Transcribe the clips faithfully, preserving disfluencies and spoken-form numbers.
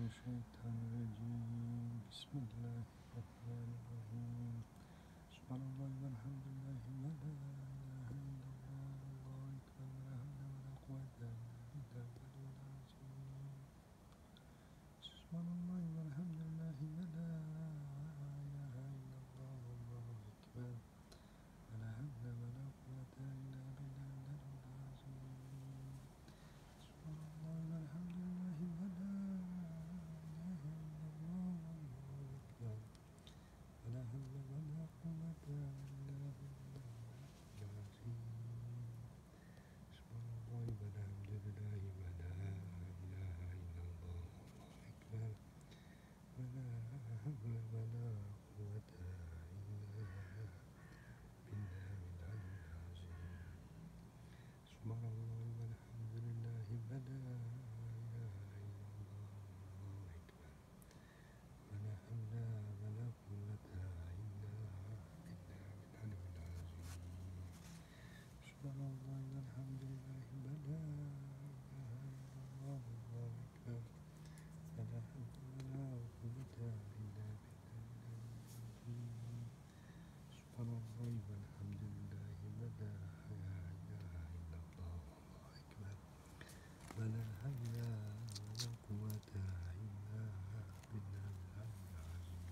الشيطان الرجيم. بسم الله الرحمن الرحيم. سبحان الله والحمد لله ولا إله إلا الله والله أكبر ولا حول ولا قوة إلا بالله العظيم. سبحان الله والحمد لله ولا إله إلا الله والله أكبر ولا حول ولا قوة إلا بالله العظيم. سبحان الله والحمد لله ولا إله إلا الله والله أكبر ولا حول ولا قوة إلا بالله العظيم. سبحان الله والحمد لله ولا إله إلا الله والله أكبر ولا حول ولا قوة إلا بالله العلي العظيم. سبحان الله والحمد لله ولا إله إلا الله والله أكبر ولا حول ولا قوة إلا بالله العلي العظيم. سبحان الله والحمد لله ولا إله إلا الله والله أكبر ولا حول ولا قوة إلا بالله العظيم. سبحان الله والحمد لله ولا إله إلا الله والله أكبر ولا حول ولا قوة إلا بالله العلي العظيم.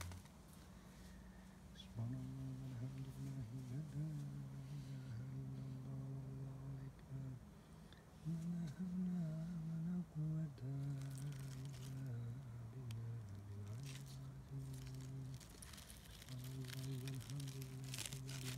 سبحان الله والحمد لله ولا إله إلا الله والله أكبر ولا حول ولا قوة إلا بالله العلي العظيم. سبحان الله والحمد لله ولا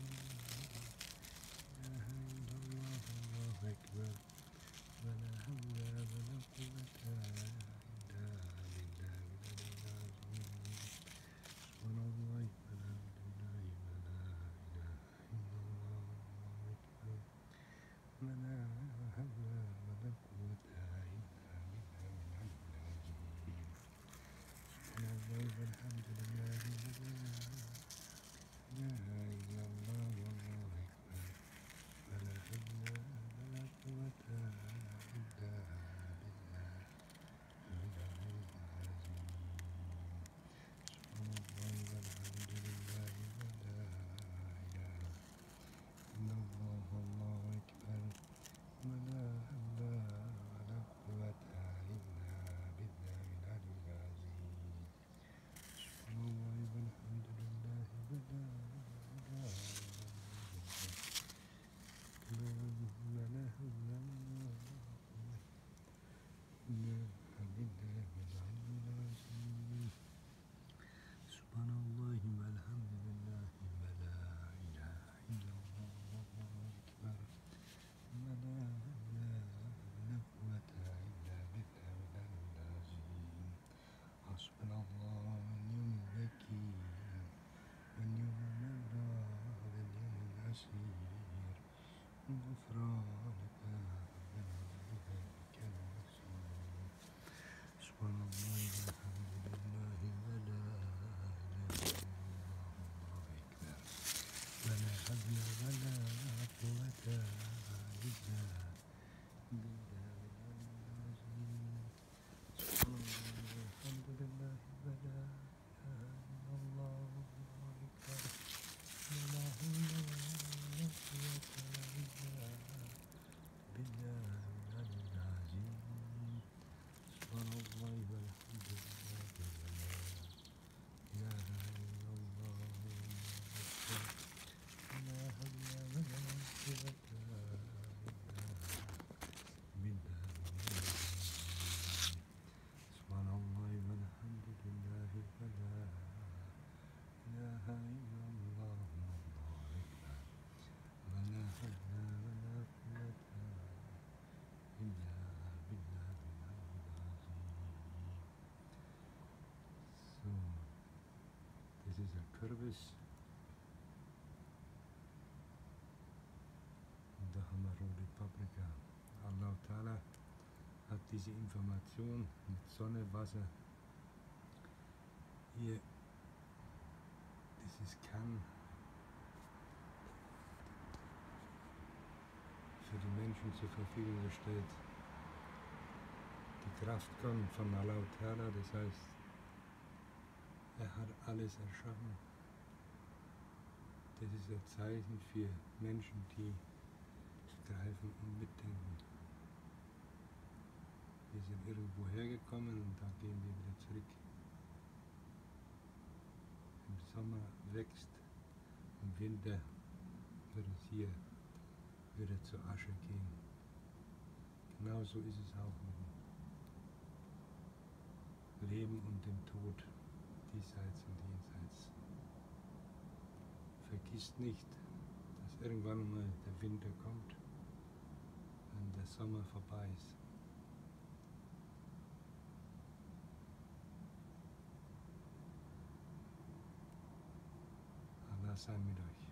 إله إلا الله والله أكبر ولا حول ولا قوة إلا بالله العلي العظيم. سبحان الله والحمد لله ولا إله إلا الله والله أكبر ولا حول ولا قوة إلا بالله العلي العظيم. سبحان الله والحمد لله ولا إله إلا الله والله أكبر ولا حول ولا قوة إلا بالله العلي العظيم. سبحان الله والحمد لله ولا إله إلا الله والله أكبر ولا حول ولا قوة إلا بالله العلي العظيم. سبحان الله والحمد لله ولا إله إلا الله ولا حول ولا قوة إلا بالله العلي العظيم. سبحان الله والحمد لله ولا إله إلا الله والله أكبر ولا حول ولا قوة إلا بالله العلي العظيم. حسبنا الله ونعم الوكيل ونعم المولى ونعم النصير غفرانك ربنا وإليك المصير. سبحان الله والحمد لله ولا إله إلا الله والله أكبر ولا حول ولا قوة إلا بالله العلي العظيم. سبحان الله والحمد لله ولا إله إلا الله والله أكبر ولا حول ولا قوة إلا بالله العلي العظيم. سبحان الله والحمد لله ولا إله إلا الله والله أكبر ولا حول ولا قوة إلا بالله العلي العظيم. سبحان الله والحمد لله ولا إله إلا الله والله أكبر ولا حول ولا قوة إلا بالله العلي العظيم. So, this is a Kürbis, the Hamaroli Paprika. Allah Ta'ala hat diese Information mit Sonne, Wasser hier, dieses Kann für die Menschen zur Verfügung gestellt. Die Kraft kommt von Allah Ta'ala, das heißt, er hat alles erschaffen. Das ist ein Zeichen für Menschen, die greifen und mitdenken. Wir sind irgendwo hergekommen und da gehen wir wieder zurück. Im Sommer wächst, im Winter wird es hier wieder zur Asche gehen. Genauso ist es auch mit dem Leben und dem Tod, diesseits und jenseits. Vergisst nicht, dass irgendwann mal der Winter kommt, wenn der Sommer vorbei ist. Allah sei mit euch.